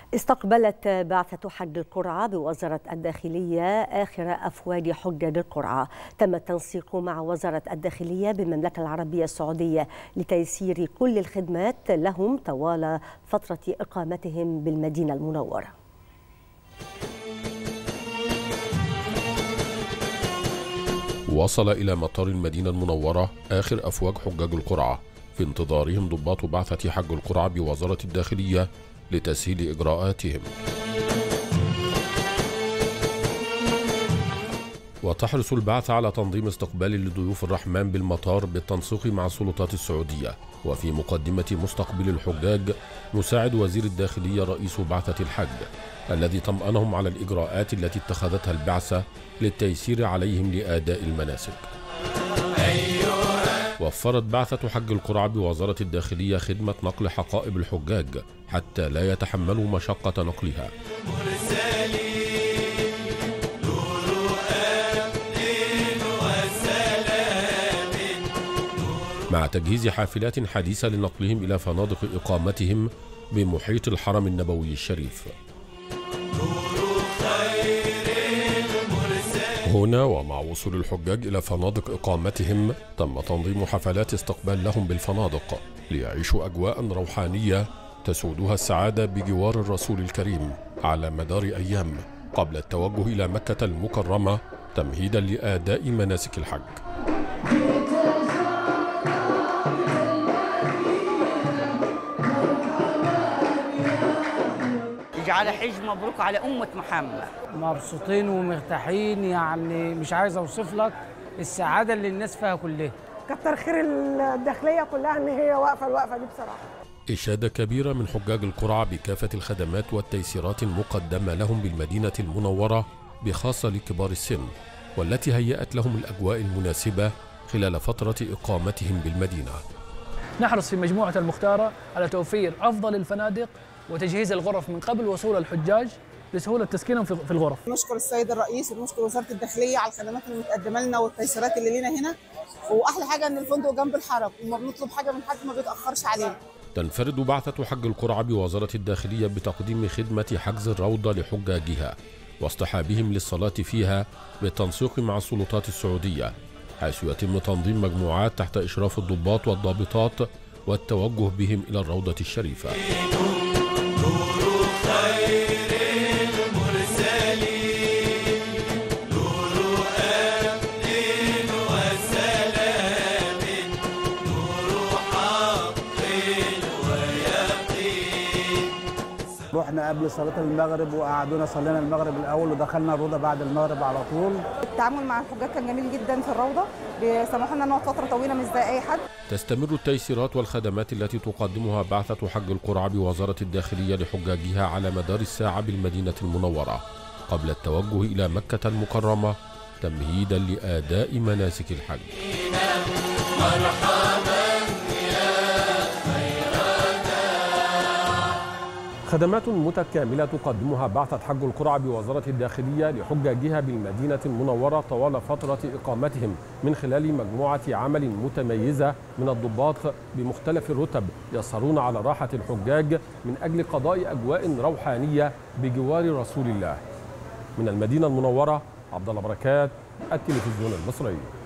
استقبلت بعثة حج القرعة بوزارة الداخلية آخر أفواج حجاج القرعة. تم التنسيق مع وزارة الداخلية بالمملكة العربية السعودية لتيسير كل الخدمات لهم طوال فترة إقامتهم بالمدينة المنورة. وصل إلى مطار المدينة المنورة آخر أفواج حجاج القرعة في انتظارهم ضباط بعثة حج القرعة بوزارة الداخلية لتسهيل إجراءاتهم. وتحرص البعثة على تنظيم استقبال لضيوف الرحمن بالمطار بالتنسيق مع السلطات السعودية. وفي مقدمة مستقبل الحجاج مساعد وزير الداخلية رئيس بعثة الحج، الذي طمأنهم على الإجراءات التي اتخذتها البعثة للتيسير عليهم لأداء المناسك. وفرت بعثة حج القرعة بوزارة الداخلية خدمة نقل حقائب الحجاج حتى لا يتحملوا مشقة نقلها، مع تجهيز حافلات حديثة لنقلهم إلى فنادق إقامتهم بمحيط الحرم النبوي الشريف. هنا ومع وصول الحجاج إلى فنادق إقامتهم تم تنظيم حفلات استقبال لهم بالفنادق ليعيشوا أجواء روحانية تسودها السعادة بجوار الرسول الكريم على مدار أيام قبل التوجه إلى مكة المكرمة تمهيدا لأداء مناسك الحج. على حج مبروك على أمة محمد. مبسوطين ومرتاحين، يعني مش عايز أوصف لك السعادة اللي الناس فيها كلها. كتر خير الداخلية كلها إن هي واقفة الوقفة دي بصراحة. إشادة كبيرة من حجاج القرعة بكافة الخدمات والتيسيرات المقدمة لهم بالمدينة المنورة بخاصة لكبار السن، والتي هيأت لهم الأجواء المناسبة خلال فترة إقامتهم بالمدينة. نحرص في مجموعة المختارة على توفير أفضل الفنادق وتجهيز الغرف من قبل وصول الحجاج لسهولة تسكينهم في الغرف. نشكر السيد الرئيس ونشكر وزارة الداخلية على الخدمات اللي متقدمة لنا والتيسيرات اللي لينا هنا، وأحلى حاجة إن الفندق جنب الحرم وما بنطلب حاجة من حد ما بيتأخرش علينا. تنفرد بعثة حج القرعة بوزارة الداخلية بتقديم خدمة حجز الروضة لحجاجها واصطحابهم للصلاة فيها بالتنسيق مع السلطات السعودية، حيث يتم تنظيم مجموعات تحت إشراف الضباط والضابطات والتوجه بهم إلى الروضة الشريفة. رحنا قبل صلاة المغرب وقعدونا صلينا المغرب الأول ودخلنا الروضة بعد المغرب على طول. التعامل مع الحجاج كان جميل جدا في الروضة، بيسمحوا لنا نقعد فترة طويلة مش زي أي حد. تستمر التيسيرات والخدمات التي تقدمها بعثة حج القرعة بوزارة الداخلية لحجاجها على مدار الساعة بالمدينة المنورة قبل التوجه إلى مكة المكرمة تمهيدا لأداء مناسك الحج. خدمات متكاملة تقدمها بعثة حج القرعة بوزارة الداخلية لحجاجها بالمدينة المنورة طوال فترة إقامتهم من خلال مجموعة عمل متميزة من الضباط بمختلف الرتب يسهرون على راحة الحجاج من أجل قضاء أجواء روحانية بجوار رسول الله. من المدينة المنورة عبد الله بركات، التلفزيون المصري.